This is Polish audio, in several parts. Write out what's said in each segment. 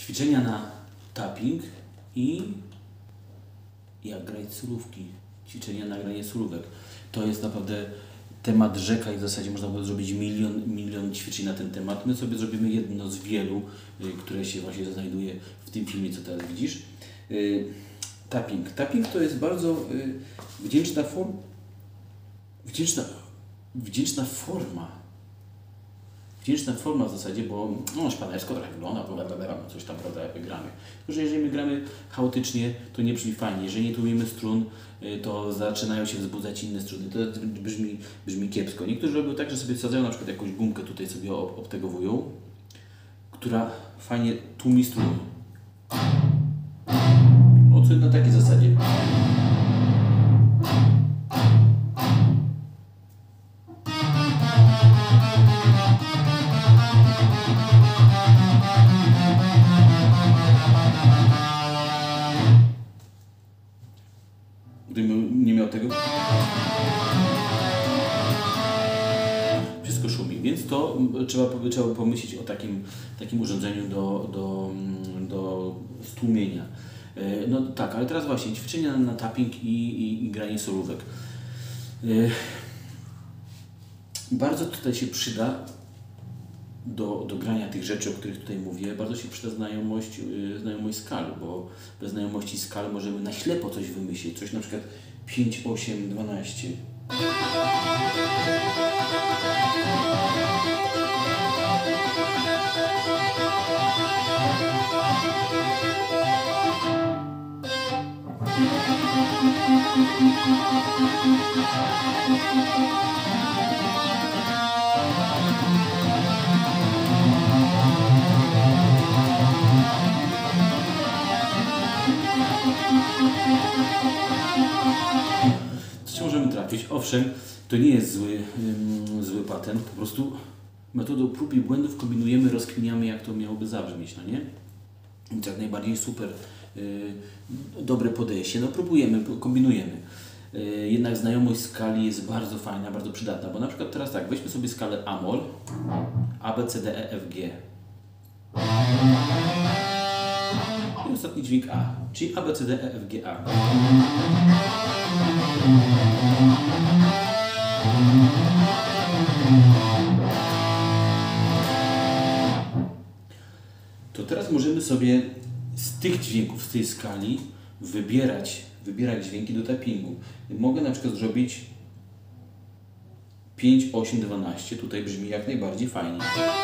ćwiczenia na tapping i jak grać solówki. Ćwiczenia na granie solówek. To jest naprawdę temat rzeka i w zasadzie można by zrobić milion ćwiczeń na ten temat. My sobie zrobimy jedno z wielu, które się właśnie znajduje w tym filmie, co teraz widzisz. Tapping. Tapping to jest bardzo wdzięczna forma w zasadzie, bo szpanersko trochę wygląda, coś tam, prawda, jak gramy. Tylko że jeżeli my gramy chaotycznie, to nie brzmi fajnie. Jeżeli nie tłumimy strun, to zaczynają się wzbudzać inne struny. To brzmi kiepsko. Niektórzy robią tak, że sobie wsadzają na przykład jakąś gumkę tutaj sobie obtegowują, która fajnie tłumi struny. O co na takiej zasadzie? Gdybym nie miał tego, wszystko szumi, więc to trzeba pomyśleć o takim urządzeniu do stłumienia. No tak, ale teraz właśnie ćwiczenia na tapping i granie solówek. Bardzo tutaj się przyda do grania tych rzeczy, o których tutaj mówię, bardzo się przyda znajomość skal, bo bez znajomości skal możemy na ślepo coś wymyślić, coś na przykład 5, 8, 12. Co możemy trafić? Owszem, to nie jest zły patent, po prostu metodą prób i błędów kombinujemy, rozkminiamy, jak to miałoby zabrzmieć, no nie? Więc jak najbardziej super, dobre podejście, no próbujemy, kombinujemy. Jednak znajomość skali jest bardzo fajna, bardzo przydatna, bo na przykład teraz tak, weźmy sobie skalę A-moll, A, B, C, D, E, F, G. I ostatni dźwięk A, czyli A, B, C, D, E, F, G, A. To teraz możemy sobie z tych dźwięków, z tej skali wybierać dźwięki do tappingu. Mogę na przykład zrobić 5, 8, 12. Tutaj brzmi jak najbardziej fajnie.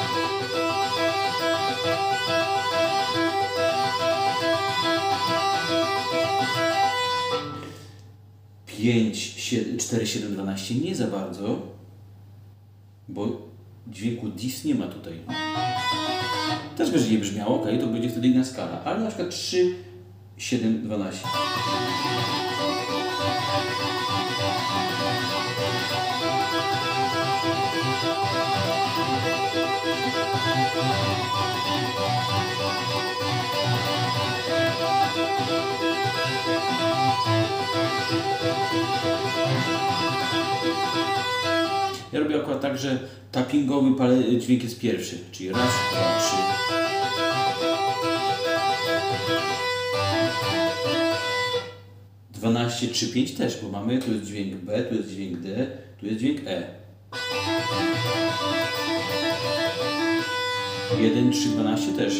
Pięć, 4, 7, 12 nie za bardzo, bo dźwięku dis nie ma tutaj. Też będzie nie brzmiało, ok, to będzie wtedy inna skala, ale na przykład 3, 7, 12. Ja robię akurat tak, że tappingowy dźwięk jest pierwszy, czyli raz, dwa, 3. Dwanaście, 3, 5 też, bo mamy, tu jest dźwięk B, tu jest dźwięk D, tu jest dźwięk E. 1, 3, 12 też.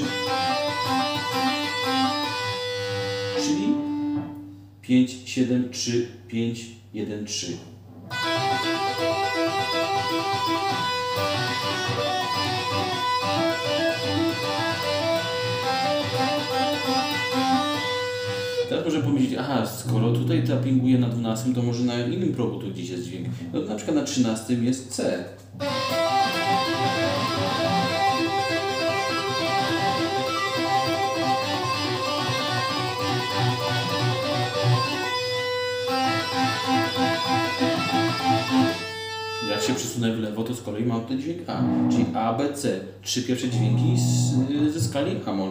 Czyli 5, 7, 3, 5, 1, 3. Teraz może pomyśleć, aha, skoro tutaj tappinguję na 12, to może na innym progu tu gdzieś jest dźwięk. No, na przykład na 13 jest C. Jak się przesunę w lewo, to z kolei mam ten dźwięk A, czyli A, B, C. 3 pierwsze dźwięki ze skali A-moll.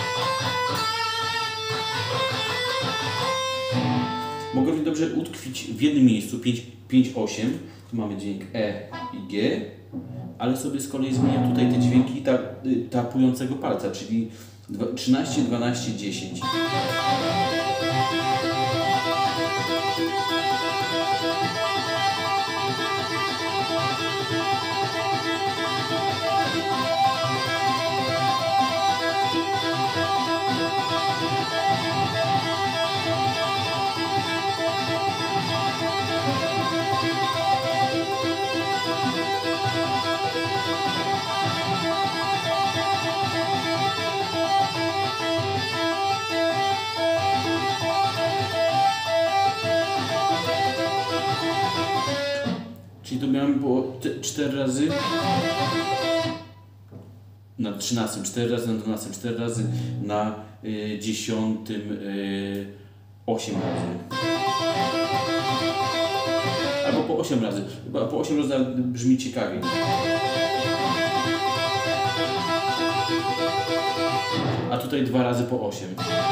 Mogę równie dobrze utkwić w jednym miejscu 5, 8, tu mamy dźwięk E i G, ale sobie z kolei zmieniam tutaj te dźwięki tapującego palca, czyli 13, 12, 10. Czyli to miałem było 4 razy na 13, 4 razy na 12, 4 razy na 10, 8 razy. Albo po 8 razy. Chyba po 8 razy brzmi ciekawiej. A tutaj 2 razy po 8.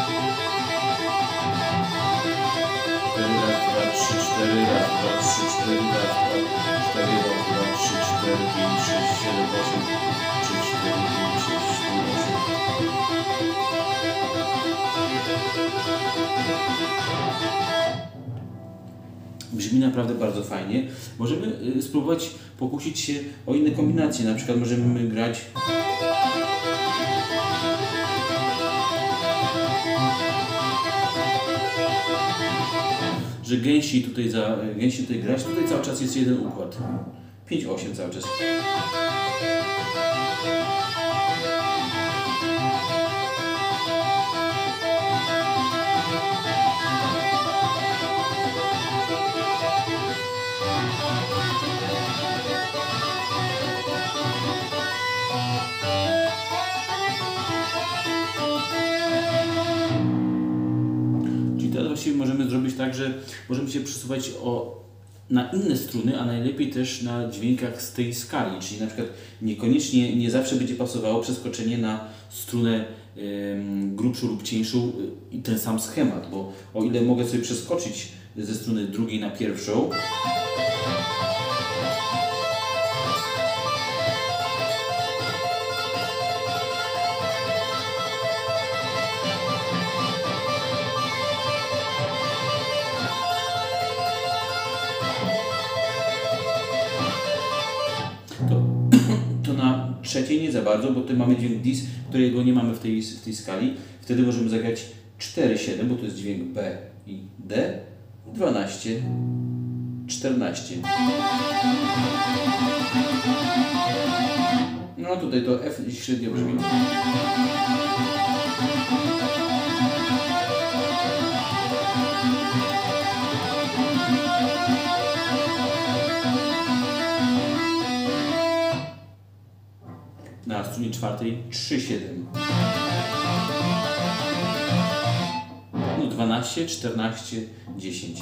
4 raz, 2, 3, 4 raz, 2, 3, 4 raz, 2, 4 raz, 2, 3, 4, 5, 6, 7, 8, 3, 4, 5, 6, 7, 8. Brzmi naprawdę bardzo fajnie. Możemy spróbować pokusić się o inne kombinacje. Na przykład możemy grać że gęsi tutaj grać, tutaj cały czas jest jeden układ. 5-8 cały czas. Właściwie możemy zrobić tak, że możemy się przesuwać na inne struny, a najlepiej też na dźwiękach z tej skali, czyli na przykład niekoniecznie, nie zawsze będzie pasowało przeskoczenie na strunę grubszą lub cieńszą i ten sam schemat, bo o ile mogę sobie przeskoczyć ze struny drugiej na pierwszą, to na trzeciej nie za bardzo, bo tutaj mamy dźwięk dis, którego nie mamy w tej skali. Wtedy możemy zagrać 4-7, bo to jest dźwięk B i D, 12, 14. No tutaj to F średnio brzmi. Na strunie czwartej 3-7. No 12, 14, 10.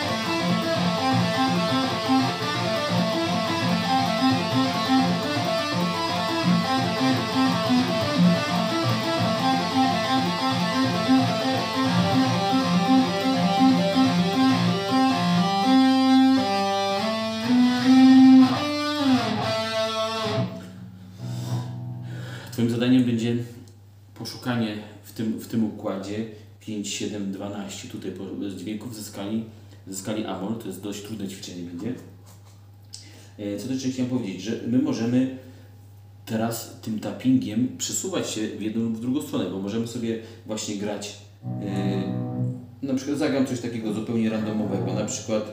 Twoim zadaniem będzie poszukanie w tym układzie 5, 7, 12 tutaj dźwięków ze skali Amol. To jest dość trudne ćwiczenie będzie. Co też chciałem powiedzieć, że my możemy teraz tym tappingiem przesuwać się w jedną lub w drugą stronę, bo możemy sobie właśnie grać, na przykład zagram coś takiego zupełnie randomowego, na przykład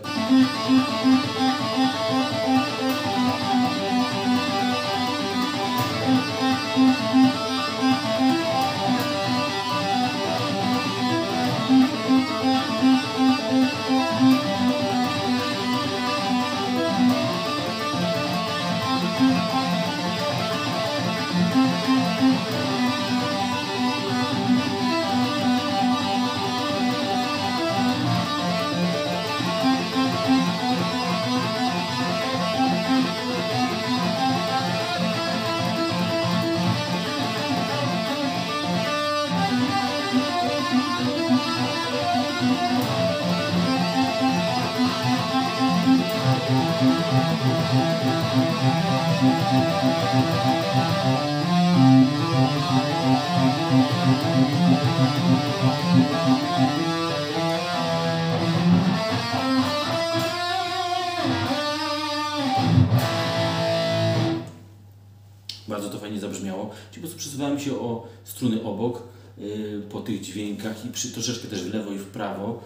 brzmiało. Czyli po prostu przesuwałem się o struny obok, po tych dźwiękach i troszeczkę też w lewo i w prawo.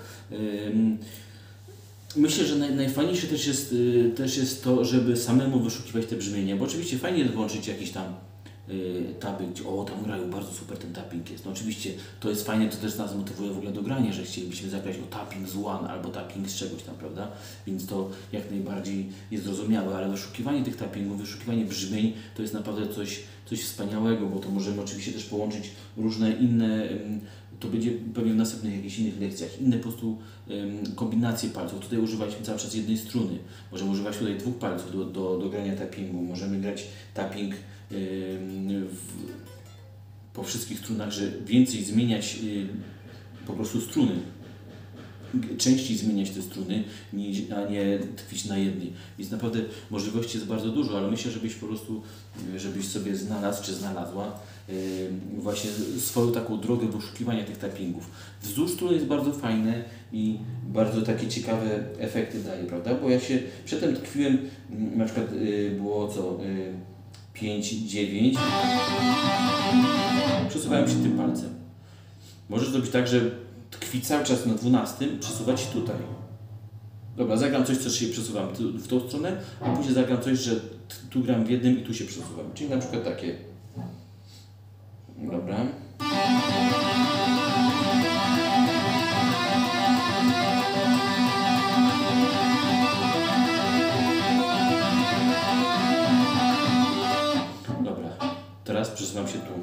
Myślę, że najfajniejsze też jest to, żeby samemu wyszukiwać te brzmienia, bo oczywiście fajnie jest włączyć jakiś tam tapping, tam grają, bardzo super ten tapping jest. No oczywiście to jest fajne, to też nas motywuje w ogóle do grania, że chcielibyśmy zagrać tapping z one albo tapping z czegoś tam, prawda? Więc to jak najbardziej jest zrozumiałe, ale wyszukiwanie tych tappingów, wyszukiwanie brzmień to jest naprawdę coś wspaniałego, bo to możemy oczywiście też połączyć różne inne, to będzie pewnie w następnych jakichś innych lekcjach, inne po prostu kombinacje palców. Tutaj używaliśmy cały czas jednej struny, możemy używać tutaj 2 palców do grania tappingu, możemy grać tapping po wszystkich strunach, że więcej zmieniać po prostu struny, częściej zmieniać te struny, a nie tkwić na jednej. Więc naprawdę możliwości jest bardzo dużo, ale myślę, żebyś sobie znalazł czy znalazła właśnie swoją taką drogę poszukiwania tych tappingów. Wzdłuż struny jest bardzo fajne i bardzo takie ciekawe efekty daje, prawda? Bo ja się przedtem tkwiłem, na przykład było 5, 9, przesuwałem się tym palcem. Możesz zrobić tak, że tkwi cały czas na 12, przesuwać tutaj. Dobra, zagram coś, co się przesuwam w tą stronę, a później zagram coś, że tu gram w jednym i tu się przesuwam. Czyli na przykład takie. Dobra. Dobra, teraz przesuwam się tu.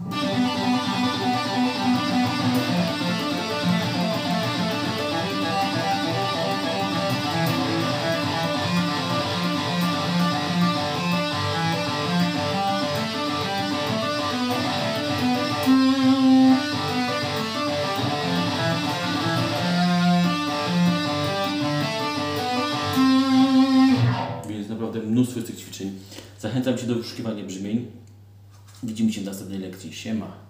Więc naprawdę mnóstwo tych ćwiczeń. Zachęcam Cię do wyszukiwania brzmień. Widzimy się w następnej lekcji. Siema.